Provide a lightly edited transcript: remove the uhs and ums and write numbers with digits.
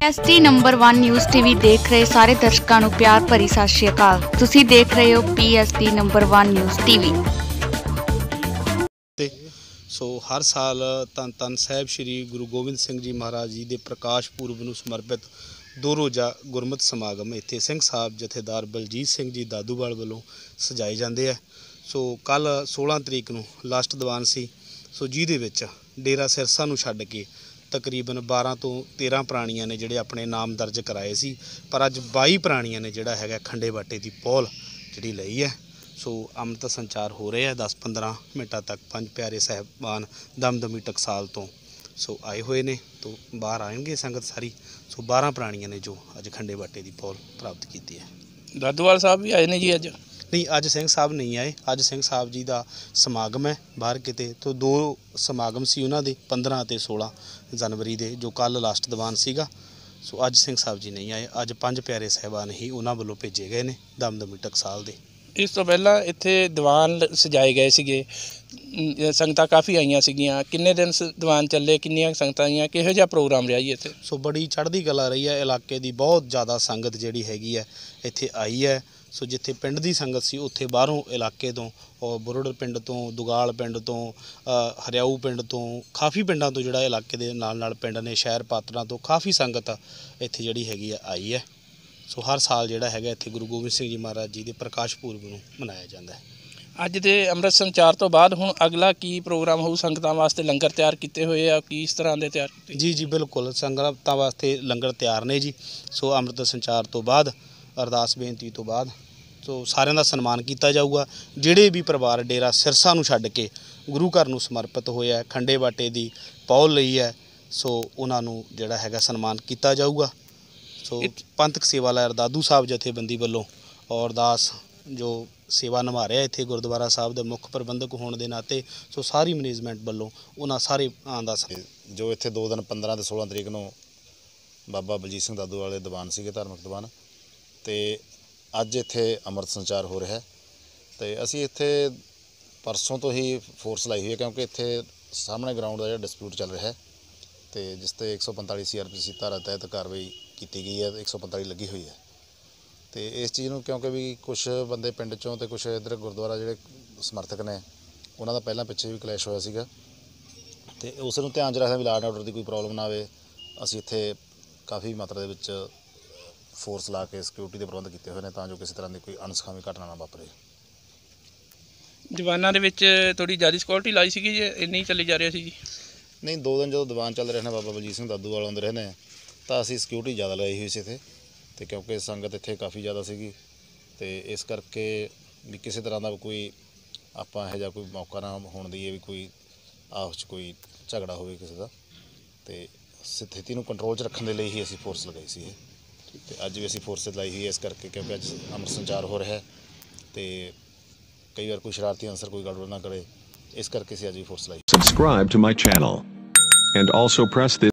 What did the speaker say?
PST number 1 news TV ਦੇਖ ਰਹੇ ਸਾਰੇ ਦਰਸ਼ਕਾਂ ਨੂੰ ਪਿਆਰ ਭਰੀ ਸਤਿ ਸ਼੍ਰੀ ਅਕਾਲ। ਤੁਸੀਂ ਦੇਖ ਰਹੇ ਹੋ PST number 1 news TV. So ਹਰ ਸਾਲ ਧੰਨ ਧੰਨ ਸਾਹਿਬ ਸ਼੍ਰੀ ਗੁਰੂ ਗੋਬਿੰਦ ਸਿੰਘ ਜੀ ਮਹਾਰਾਜ ਜੀ ਦੇ ਪ੍ਰਕਾਸ਼ ਪੁਰਬ ਨੂੰ ਸਮਰਪਿਤ 2 ਰੋਜ਼ਾ ਗੁਰਮਤਿ ਸਮਾਗਮ ਇੱਥੇ ਸਿੰਘ ਸਾਹਿਬ ਜਥੇਦਾਰ ਬਲਜੀਤ ਸਿੰਘ ਜੀ ਦਾਦੂਵਾਲ ਵੱਲੋਂ ਸਜਾਏ ਜਾਂਦੇ ਆ। ਸੋ ਕੱਲ 16 ਤਰੀਕ ਨੂੰ ਲਾਸਟ ਦੀਵਾਨ ਸੀ, ਸੋ ਜਿਹਦੇ ਵਿੱਚ ਡੇਰਾ ਸਿਰਸਾ ਨੂੰ ਛੱਡ ਕੇ ਤਕਰੀਬਨ 12 ਤੋਂ 13 ਪ੍ਰਾਣੀਆਂ ਨੇ ਜਿਹੜੇ ਆਪਣੇ ਨਾਮ ਦਰਜ ਕਰਾਏ ਸੀ, ਪਰ ਅੱਜ 22 ਪ੍ਰਾਣੀਆਂ ਨੇ ਜਿਹੜਾ ਹੈਗਾ ਖੰਡੇ ਬਾਟੇ ਦੀ ਪੌਲ ਜਿਹੜੀ ਲਈ ਹੈ। ਸੋ ਅੰਮ੍ਰਿਤ ਸੰਚਾਰ ਹੋ ਰਿਹਾ 10-15 ਮਿੰਟਾਂ ਤੱਕ। 5 ਪਿਆਰੇ ਸਾਹਿਬਾਨ ਦਮਦਮੀ ਟਕਸਾਲ ਤੋਂ ਸੋ ਆਏ ਹੋਏ ਨੇ, ਤੋਂ ਬਾਹਰ ਆਉਣਗੇ ਸੰਗਤ ਸਾਰੀ। ਸੋ 12 ਪ੍ਰਾਣੀਆਂ ਨੇ ਜੋ ਅੱਜ ਖੰਡੇ ਬਾਟੇ ਦੀ ਪੌਲ ਪ੍ਰਾਪਤ ਕੀਤੀ ਹੈ। ਦਾਦੂਵਾਲ ਸਾਹਿਬ ਵੀ ਆਏ ਨੇ ਜੀ ਅੱਜ? नहीं, अज सिंह साहब नहीं आए। अज सिंह साहब जी का समागम है बाहर किते, तो 2 समागम सी उन्होंने 15 ते 16 जनवरी के, जो कल लास्ट दीवान सीगा। सो अज सिंह साहब जी नहीं आए। अज 5 प्यारे साहबान ही उन्होंने वालों भेजे गए ने दमदमी टकसाल दे। इस तो पहला इत्थे दीवान सजाए गए सीगे, संगतां काफ़ी आईयां सीगियां। किन्ने दिन दीवान चले, किन्नियां संगतां आईयां, किहो जिहा प्रोग्राम रहा जी इत्थे? सो बड़ी चढ़दी कला रही है। इलाके की बहुत ज़्यादा संगत जिहड़ी हैगी है इत्थे आई है। सो जिथे पिंड की संगत सी उत्थे बाहरों इलाके तो और बुरुड़ पिंड तो, दुगाल पिंड तो, हरियाऊ पिंड तो, काफ़ी पिंडों तो जिहड़ा इलाके दे नाल पिंड ने शहर पात्रा तो काफ़ी संगत इत्थे जिहड़ी हैगी है आई है। सो हर साल जिहड़ा हैगा इत्थे गुरु गोबिंद सिंह जी महाराज जी के प्रकाश पुरब नूं मनाया जाता है। अज दे अमृत संचार तो बाद हुण अगला की प्रोग्राम होऊ? संगतां वास्ते लंगर तैयार किए हुए आ, किस तरह के तैयार कीते? जी बिल्कुल, संगतां वास्ते लंगर तैयार ने जी। सो अमृत संचार तो बाद अरदास बेनती तो बाद तो सारिਆਂ ਦਾ सन्मान किया जाऊगा। ਜਿਹੜੇ भी परिवार डेरा सिरसा ਨੂੰ ਛੱਡ ਕੇ गुरु घर ਨੂੰ समर्पित ਹੋਇਆ खंडे बाटे ਦੀ ਪੌਲ ਲਈ ਹੈ, सो ਉਹਨਾਂ ਨੂੰ ਜਿਹੜਾ ਹੈਗਾ सन्मान किया जाऊगा। सो पंथक सेवा लहर दादू साहब जथेबंदी वालों और दास जो सेवा निभा रहा इत्थे गुरुद्वारा साहब के मुख्य प्रबंधक होने के नाते, सो सारी मैनेजमेंट वालों उन्होंने सारे का जो इत्थे 2 दिन 15 ते 16 तरीक नूं बाबा बलजीत सिंह दादू वाले दीवान सीगे, धार्मिक दीवान, तो अज इत्थे अमृत संचार हो रहा है। तो असी इत्थे परसों तो ही फोर्स लाई हुई है, क्योंकि इत्थे सामने ग्राउंड का जो डिस्प्यूट चल रहा है, तो जिस ते 145 CRPC धारा तहत कार्रवाई की गई है, 145 लगी हुई है। तो इस चीज़ में क्योंकि भी कुछ बंदे पिंड चों तो कुछ इधर गुरुद्वारा जोड़े समर्थक ने उन्होंने पहला पिछे भी क्लैश होया सीगा, तो उस नूं ध्यान च रखदे भी लॉ एंड ऑर्डर की कोई प्रॉब्लम ना आवे, असीं इत्थे काफ़ी मात्रा दे विच फोर्स ला के सिक्योरिटी के प्रबंध किए हुए हैं, तां जो किसी तरह की कोई अनसुखावी घटना ना वापरे। दीवानां दे विच थोड़ी ज़्यादा सिक्योरिटी लाई सी जी, इन्नी चली जा रहा सी जी? नहीं, 2 दिन जो दीवान चल रहे हैं बाबा बलजीत सिंह दादू वाले आउंदे रहे हैं, तो असीं सिक्योरिटी ज़्यादा लाई हुई सी इत्थे, तो क्योंकि संगत इत्थे काफ़ी ज़्यादा सीगी, तो इस करके भी किसी तरह का कोई आपां इहो जिहा कोई मौका ना होण दईए भी कोई आपस च कोई झगड़ा होवे किसी का, तो स्थिति नूं कंट्रोल च रखण दे लई ही असीं फोर्स लगाई सी। तो अज भी असी फोर्स लाई हुई है इस करके, क्योंकि अज अमृत संचार हो रहा है, तो कई बार कोई शरारती अंसर कोई गड़बड़ ना करे, इस करके असी अज भी फोर्स लाई। Subscribe to my channel and also press this